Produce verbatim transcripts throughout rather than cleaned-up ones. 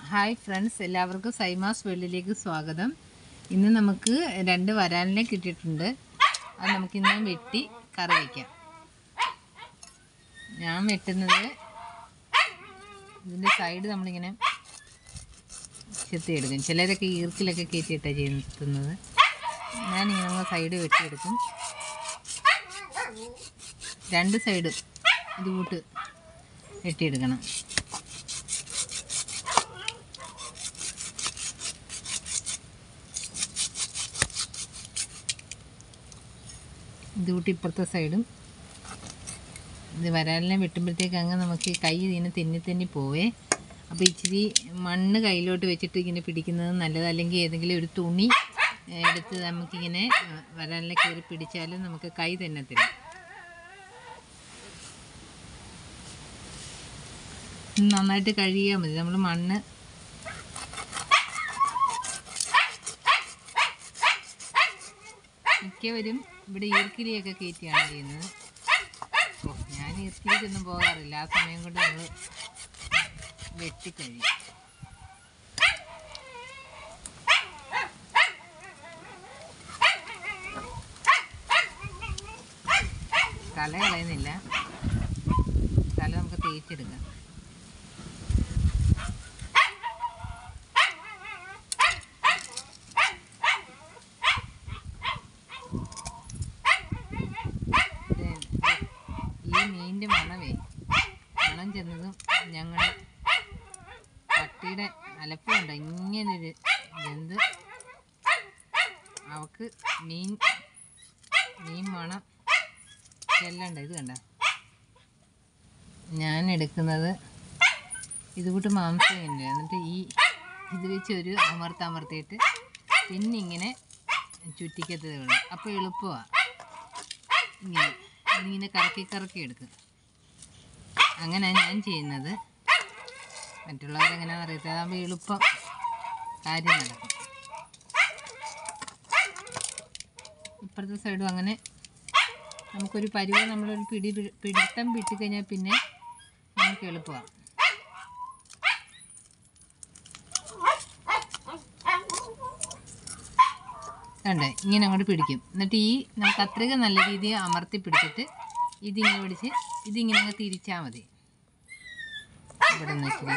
Hi friends, എല്ലാവർക്കും സൈമാസ് വേൾഡിലേക്ക് സ്വാഗതം. ഇന്ന് നമുക്ക് രണ്ട് വരാലിനെ കിട്ടിയിട്ടുണ്ട്. അത് നമുക്കിന്ന് വെട്ടി കറി വയ്ക്കാം. ഞാൻ വെട്ടുന്നത് ഇതിൻ്റെ സൈഡ് നമ്മളിങ്ങനെ ചെത്തിയെടുക്കും. ചിലരൊക്കെ ഈർക്കിലൊക്കെ കയറ്റിയിട്ടാണ് ചെയ്യുന്നത്. ഞാനിങ്ങനെ സൈഡ് വെട്ടിയെടുക്കും. രണ്ട് സൈഡും ഇത് കൂട്ട് വെട്ടിയെടുക്കണം. ഇത് കൂട്ടി ഇപ്പുറത്തെ സൈഡും ഇത് വരാലിനെ വെട്ടുമ്പോഴത്തേക്ക് അങ്ങ് നമുക്ക് കൈ ഇതിനെ തെന്നി തെന്നി പോവേ. അപ്പോൾ ഇച്ചിരി മണ്ണ് കയ്യിലോട്ട് വെച്ചിട്ട് ഇങ്ങനെ പിടിക്കുന്നത് നല്ലത്. അല്ലെങ്കിൽ ഏതെങ്കിലും ഒരു തുണി എടുത്ത് നമുക്കിങ്ങനെ വരാലിനെ കയറി പിടിച്ചാലും നമുക്ക് കൈ തെന്നത്തില്ല. നന്നായിട്ട് കഴുകിയാൽ മതി. നമ്മൾ മണ്ണ് മിക്കവരും ഇവിടെ ഈർക്കിലിയൊക്കെ കയറ്റിയാണ് ചെയ്യുന്നത്. ഓ, ഞാൻ ഈർക്കിലിക്കൊന്നും പോകാറില്ല. ആ സമയം കൊണ്ട് നമ്മൾ വെട്ടിക്കഴിയും. തല കളയുന്നില്ല. തല നമുക്ക് തേച്ചെടുക്കാം. ഈ മീനിൻ്റെ മണമേ മണം ചെന്നതും ഞങ്ങൾ പട്ടിയുടെ അലപ്പുണ്ട്. ഇങ്ങനൊരു ജന്തു അവക്ക് മീൻ മീൻ മണം ചെല്ലണ്ട. ഇത് കണ്ട, ഞാൻ എടുക്കുന്നത് ഇത് കൂട്ട് മാംസം ഇല്ല. എന്നിട്ട് ഈ ഇത് വെച്ച് ഒരു അമർത്തമർത്തിയിട്ട് പിന്നെ ഇങ്ങനെ ചുറ്റിക്കത്തതേ ഉള്ളൂ. അപ്പോൾ എളുപ്പമാണ്. ഇങ്ങനെ ഇങ്ങനെ കറക്കി കറക്കി എടുക്കും. അങ്ങനെയാണ് ഞാൻ ചെയ്യുന്നത്. മറ്റുള്ളവരെങ്ങനെയാണെന്ന് അറിയത്തില്ല. അതാകുമ്പോൾ എളുപ്പം കാര്യം നടക്കും. ഇപ്പുറത്തെ സൈഡും അങ്ങനെ നമുക്കൊരു പരുവ നമ്മളൊരു പിടി പിടിത്തം വിട്ടുകഴിഞ്ഞാൽ പിന്നെ നമുക്ക് എളുപ്പമാണ്. കണ്ടേ, ഇങ്ങനെ അങ്ങോട്ട് പിടിക്കും. എന്നിട്ട് ഈ കത്രിക നല്ല രീതിയിൽ അമർത്തി പിടിച്ചിട്ട് ഇതിങ്ങനെ പിടിച്ച് ഇതിങ്ങനെ അങ്ങ് തിരിച്ചാൽ മതി. ഇവിടെ നിന്ന് വെച്ചിട്ട്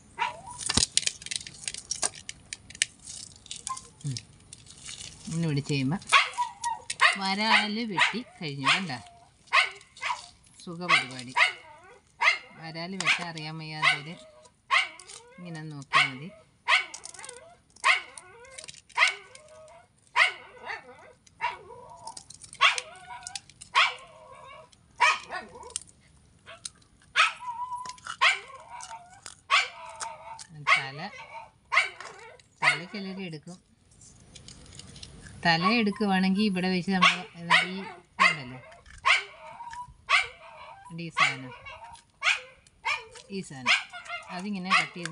ഇങ്ങനെ പിടിച്ച് കഴിയുമ്പോൾ വരാല് വെട്ടി കഴിഞ്ഞു. കണ്ട, സുഖ പരിപാടി. വരാല് വെട്ടാൻ അറിയാൻ വയ്യാത്തവർ ഇങ്ങനെ നോക്കിയാൽ മതി. തല തല ചിലർ എടുക്കും. തല എടുക്കുവാണെങ്കിൽ ഇവിടെ വെച്ച് നമ്മൾ ഈ ഉണ്ടല്ലോ ഈ സാധനം ഈ സാധനം അതിങ്ങനെ കട്ട് ചെയ്ത്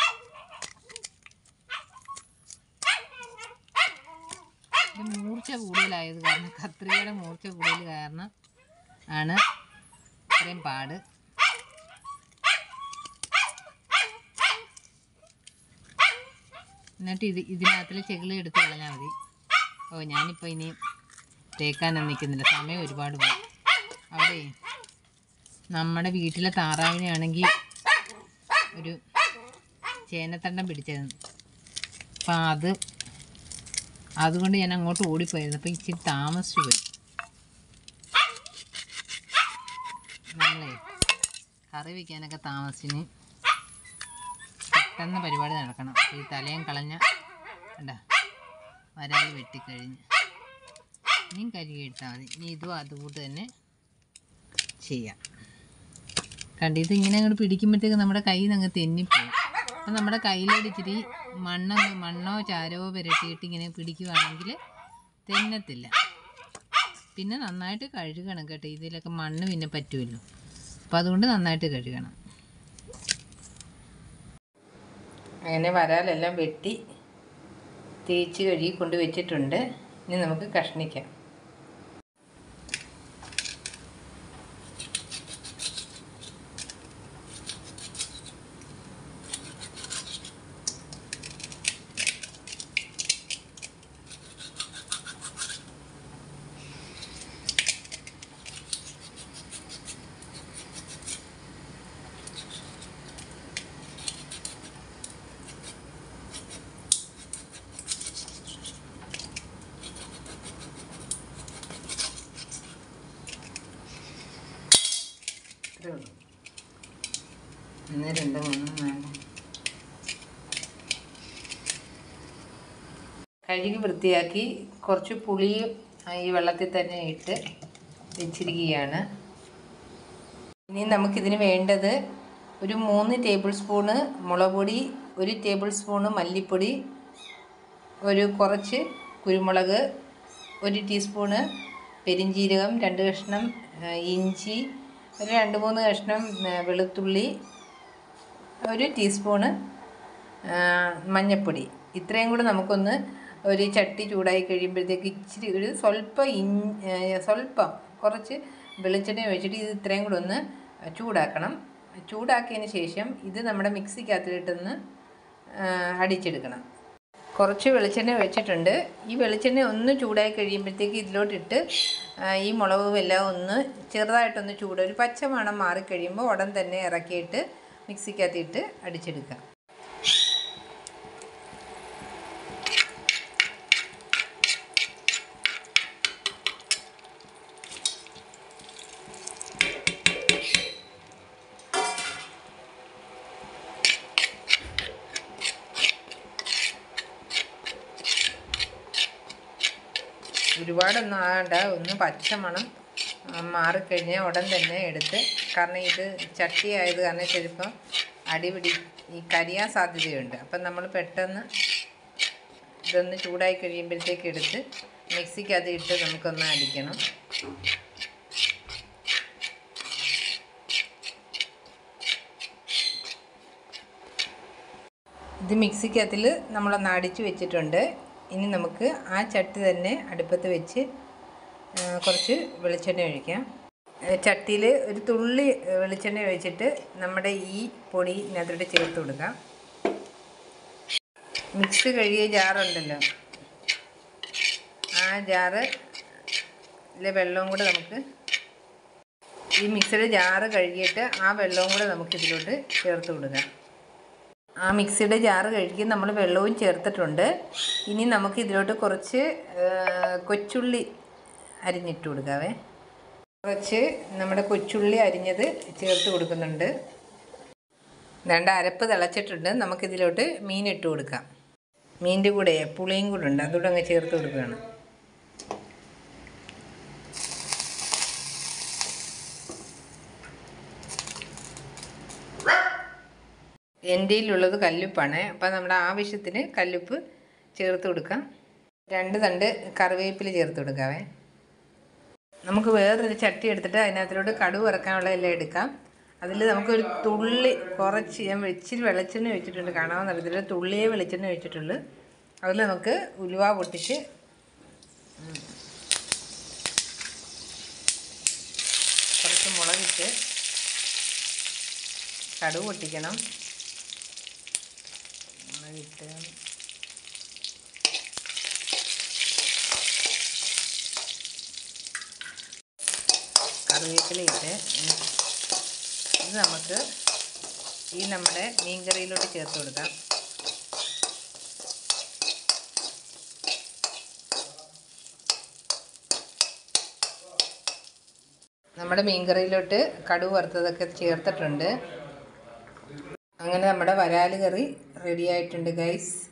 ഇത് മൂർച്ച കൂടുതലായത് കാരണം, കത്രികയുടെ മൂർച്ച കൂടുതൽ കാരണം ആണ് ഇത്രയും പാട്. എന്നിട്ട് ഇത് ഇതിനകത്തിൽ ചെകിളി എടുത്ത് കളഞ്ഞാൽ മതി. ഓ, ഞാനിപ്പോൾ ഇനി തേക്കാനൊന്നും നിൽക്കുന്നില്ല. സമയം ഒരുപാട് പോയി. അവിടെ നമ്മുടെ വീട്ടിലെ താറാവിനാണെങ്കിൽ ഒരു ചേനത്തണ്ടം പിടിച്ചായിരുന്നു. അപ്പം അത് അതുകൊണ്ട് ഞാൻ അങ്ങോട്ട് ഓടിപ്പോയിരുന്നു. അപ്പോൾ ഇച്ചിരി താമസിച്ചു പോയി. നമ്മളെ കറി വയ്ക്കാനൊക്കെ താമസിച്ചിന് പെട്ടെന്ന് പരിപാടി നടക്കണം. ഈ തലയും കളഞ്ഞ കണ്ട വരാൽ വെട്ടിക്കഴിഞ്ഞ് ഇനിയും കഴുകി എടുത്താൽ മതി. ഇനി ഇതും അതുകൂട്ട് തന്നെ ചെയ്യാം. കണ്ട, ഇതിങ്ങനെ അങ്ങോട്ട് പിടിക്കുമ്പോഴത്തേക്ക് നമ്മുടെ കയ്യിൽ നിന്ന് അങ്ങ് തെന്നിപ്പോവും. അപ്പം നമ്മുടെ കയ്യിലോട് ഇച്ചിരി മണ്ണോ മണ്ണോ ചാരവോ പുരട്ടിയിട്ട് ഇങ്ങനെ പിടിക്കുവാണെങ്കിൽ തെന്നത്തില്ല. പിന്നെ നന്നായിട്ട് കഴുകണം കേട്ടോ. ഇതിലൊക്കെ മണ്ണ് പിന്നെ പറ്റുമല്ലോ. അപ്പം അതുകൊണ്ട് നന്നായിട്ട് കഴുകണം. അങ്ങനെ വരാലെല്ലാം വെട്ടി തേച്ച് കഴുകി കൊണ്ട് വെച്ചിട്ടുണ്ട്. ഇനി നമുക്ക് കഷ്ണിക്കാം. ഒന്നും വേണ്ട. കഴുകി വൃത്തിയാക്കി കുറച്ച് പുളിയും ഈ വെള്ളത്തിൽ തന്നെ ഇട്ട് വെച്ചിരിക്കുകയാണ്. ഇനി നമുക്കിതിന് വേണ്ടത് ഒരു മൂന്ന് ടേബിൾ സ്പൂണ് മുളക് പൊടി, ഒരു ടേബിൾ സ്പൂണ് മല്ലിപ്പൊടി, ഒരു കുറച്ച് കുരുമുളക്, ഒരു ടീസ്പൂണ് പെരിഞ്ജീരകം, രണ്ട് കഷ്ണം ഇഞ്ചി, ഒരു രണ്ട് മൂന്ന് കഷ്ണം വെളുത്തുള്ളി, ഒരു ടീസ്പൂണ് മഞ്ഞൾപ്പൊടി. ഇത്രയും കൂടെ നമുക്കൊന്ന് ഒരു ചട്ടി ചൂടായി കഴിയുമ്പോഴത്തേക്ക് ഇച്ചിരി ഒരു സ്വല്പം ഇൻ സ്വല്പം കുറച്ച് വെളിച്ചെണ്ണ ഒഴിച്ചിട്ട് ഇത് ഇത്രയും കൂടെ ഒന്ന് ചൂടാക്കണം. ചൂടാക്കിയതിന് ശേഷം ഇത് നമ്മുടെ മിക്സിക്കകത്തിലിട്ടൊന്ന് അടിച്ചെടുക്കണം. കുറച്ച് വെളിച്ചെണ്ണ ഒഴിച്ചിട്ടുണ്ട്. ഈ വെളിച്ചെണ്ണ ഒന്ന് ചൂടായി കഴിയുമ്പോഴത്തേക്ക് ഇതിലോട്ടിട്ട് ഈ മുളകും എല്ലാം ഒന്ന് ചെറുതായിട്ടൊന്ന് ചൂട് ഒരു പച്ച മണം മാറിക്കഴിയുമ്പോൾ ഉടൻ തന്നെ ഇറക്കിയിട്ട് മിക്സിക്കകത്തിട്ട് അടിച്ചെടുക്കാം. ഒരുപാടൊന്നും ആകണ്ട, ഒന്ന് പച്ചമണം മാറിക്കഴിഞ്ഞാൽ ഉടൻ തന്നെ എടുത്ത്, കാരണം ഇത് ചട്ടി ആയത് കാരണം ചിലപ്പോൾ അടിപിടി ഈ കരിയാൻ സാധ്യതയുണ്ട്. അപ്പം നമ്മൾ പെട്ടെന്ന് ഇതൊന്ന് ചൂടായി കഴിയുമ്പോഴത്തേക്ക് എടുത്ത് മിക്സിക്കകത്ത് ഇട്ട് നമുക്കൊന്ന് അടിക്കണം. ഇത് മിക്സിക്കകത്തിൽ നമ്മളൊന്ന് അടിച്ച് വെച്ചിട്ടുണ്ട്. ഇനി നമുക്ക് ആ ചട്ടി തന്നെ അടുപ്പത്ത് വെച്ച് കുറച്ച് വെളിച്ചെണ്ണ ഒഴിക്കാം. ചട്ടിയിൽ ഒരു തുള്ളി വെളിച്ചെണ്ണ ഒഴിച്ചിട്ട് നമ്മുടെ ഈ പൊടി ഇതിനകത്തോട്ട് ചേർത്ത് കൊടുക്കാം. മിക്സ് കഴുകിയ ജാറുണ്ടല്ലോ, ആ ജാറിലെ വെള്ളവും കൂടെ നമുക്ക് ഈ മിക്സിയുടെ ജാറ് കഴുകിയിട്ട് ആ വെള്ളവും കൂടെ നമുക്ക് ഇതിലോട്ട് ചേർത്ത് കൊടുക്കാം. ആ മിക്സിയുടെ ജാറ് കഴുകി നമ്മൾ വെള്ളവും ചേർത്തിട്ടുണ്ട്. ഇനി നമുക്ക് ഇതിലോട്ട് കുറച്ച് കൊച്ചുള്ളി അരിഞ്ഞിട്ട് കൊടുക്കാവേ. കുറച്ച് നമ്മുടെ കൊച്ചുള്ളി അരിഞ്ഞത് ചേർത്ത് കൊടുക്കുന്നുണ്ട്. രണ്ട് അരപ്പ് തിളച്ചിട്ടുണ്ട്. നമുക്കിതിലോട്ട് മീൻ ഇട്ട് കൊടുക്കാം. മീനിൻ്റെ കൂടെ പുളിയും കൂടെ ഉണ്ട്, അതുകൂടെ അങ്ങ് ചേർത്ത് കൊടുക്കുകയാണ്. എൻ്റെ കയ്യിലുള്ളത് കല്ലുപ്പാണ്. അപ്പം നമ്മുടെ ആവശ്യത്തിന് കല്ലുപ്പ് ചേർത്ത് കൊടുക്കാം. രണ്ട് തണ്ട് കറിവേപ്പില ചേർത്ത് കൊടുക്കാവേ. നമുക്ക് വേറൊരു ചട്ടി എടുത്തിട്ട് അതിനകത്തിലോട്ട് കടുക് വറക്കാനുള്ള എല്ലാം എടുക്കാം. അതിൽ നമുക്കൊരു തുള്ളി കുറച്ച് ഞാൻ ഇച്ചിരി വെളിച്ചെണ്ണ ഒഴിച്ചിട്ടുണ്ട്, കാണാമെന്ന് അറിയത്തില്ല, തുള്ളിയെ വെളിച്ചെണ്ണ ഒഴിച്ചിട്ടുള്ളൂ. അതിൽ നമുക്ക് ഉലുവ പൊട്ടിച്ച് കുറച്ച് മുളകിട്ട് കടുക് പൊട്ടിക്കണം. മുളകിട്ട് കറിവേപ്പില ഇട്ട് ഇത് നമുക്ക് ഈ നമ്മുടെ മീൻകറിയിലോട്ട് ചേർത്ത് കൊടുക്കാം. നമ്മുടെ മീൻകറിയിലോട്ട് കടുക് വറുത്തതൊക്കെ ചേർത്തിട്ടുണ്ട്. അങ്ങനെ നമ്മുടെ വരാൽ കറി റെഡി ആയിട്ടുണ്ട് ഗൈസ്.